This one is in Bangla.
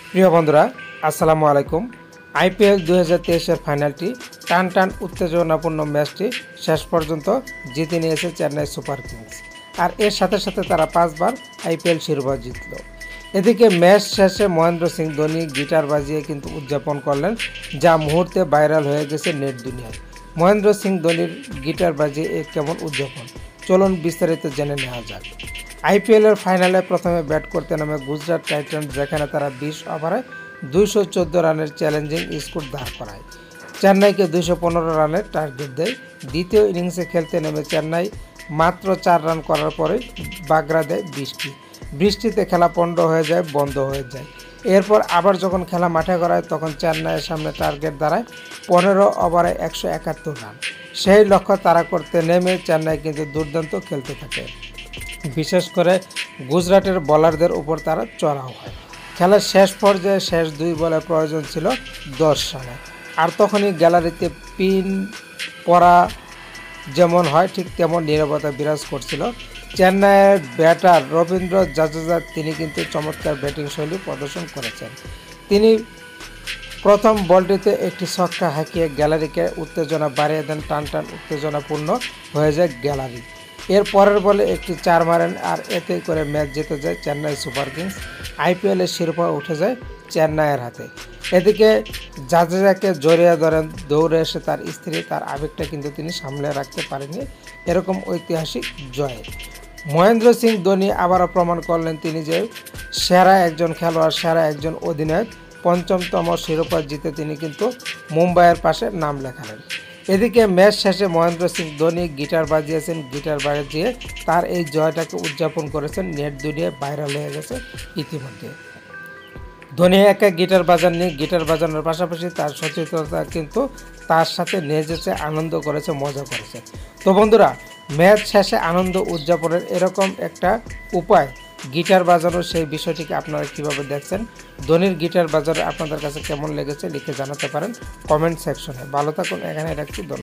প্রিয় বন্ধুরা, আসসালামু আলাইকুম। আইপিএল 2023-এর ফাইনালটি টান উত্তেজনাপূর্ণ ম্যাচটি শেষ পর্যন্ত জিতে নিয়েছে চেন্নাই সুপার কিংস। আর এর সাথে সাথে তারা 5 বার আইপিএল শিরোপা জিতল। এদিকে ম্যাচ শেষে মহেন্দ্র সিং ধোনি গিটার বাজিয়ে কিন্তু উদযাপন করলেন, যা মুহূর্তে ভাইরাল হয়ে গেছে নেট দুনিয়ায়। মহেন্দ্র সিং ধোনির গিটার বাজিয়ে কেমন উদযাপন, চলুন বিস্তারিত জেনে নেওয়া যাক। আইপিএলের ফাইনালে প্রথমে ব্যাট করতে নামে গুজরাট টাইটান্স, যেখানে তারা 20 ওভারে 214 রানের চ্যালেঞ্জিং স্কোর দাঁড় করায়। চেন্নাইকে 215 রানের টার্গেট দেয়। দ্বিতীয় ইনিংসে খেলতে নেমে চেন্নাই মাত্র 4 রান করার পরেই বাগড়া দেয় বৃষ্টিতে খেলা পণ্ড হয়ে যায়, বন্ধ হয়ে যায়। এরপর আবার যখন খেলা মাঠে গড়ায়, তখন চেন্নাইয়ের সামনে টার্গেট দাঁড়ায় 15 ওভারে 171 রান। সেই লক্ষ্য তাড়া করতে নেমে চেন্নাই কিন্তু দুর্দান্ত খেলতে থাকে। বিশেষ করে গুজরাটের বোলারদের উপর তারা চড়াও হয়। খেলার শেষ পর্যায়ে শেষ 2 বলে প্রয়োজন ছিল 10 রানে। আর তখনই গ্যালারিতে পিন পড়া যেমন হয়, ঠিক তেমন নীরবতা বিরাজ করছিল। চেন্নাইয়ের ব্যাটার রবীন্দ্র জাদেজা, তিনি কিন্তু চমৎকার ব্যাটিং শৈলী প্রদর্শন করেছেন। তিনি প্রথম বলটিতে একটি ছক্কা হাঁকিয়ে গ্যালারিকে উত্তেজনা বাড়িয়ে দেন। টান উত্তেজনাপূর্ণ হয়ে যায় গ্যালারি। এর পরের বলে একটি 4 মারেন, আর এতে করে ম্যাচ জিতে যায় চেন্নাই সুপার কিংস। আইপিএলের শিরোপা উঠে যায় চেন্নাইয়ের হাতে। এদিকে জাদেজাকে জড়িয়ে ধরেন দৌড়ে এসে তার স্ত্রী। তার আবেগটা কিন্তু তিনি সামলে রাখতে পারেননি এরকম ঐতিহাসিক জয়ে। মহেন্দ্র সিং ধোনি আবারও প্রমাণ করলেন তিনি যে সেরা একজন খেলোয়াড়, সেরা একজন অধিনায়ক। 5ম শিরোপা জিতে তিনি কিন্তু মুম্বাইয়ের পাশে নাম লেখালেন। এদিকে ম্যাচ শেষে মহেন্দ্র সিং ধোনি গিটার বাজিয়েছেন। গিটার বাজিয়ে তার এই জয়টাকে উদযাপন করেছেন। নেট দুনিয়ায় ভাইরাল হয়ে গেছে ইতিমধ্যে। ধোনি একা গিটার বাজাননি, গিটার বাজানোর পাশাপাশি তার সচেতনতা কিন্তু তার সাথে নিয়ে যেতে আনন্দ করেছে, মজা করেছে। তো বন্ধুরা, ম্যাচ শেষে আনন্দ উদযাপনের এরকম একটা উপায় গিটার বাজানোর, সেই বিষয়টিকে আপনারা কীভাবে দেখছেন? ধোনির গিটার বাজানো আপনাদের কাছে কেমন লেগেছে লিখে জানাতে পারেন কমেন্ট সেকশনে। ভালো থাকুন, এখানে রাখছি।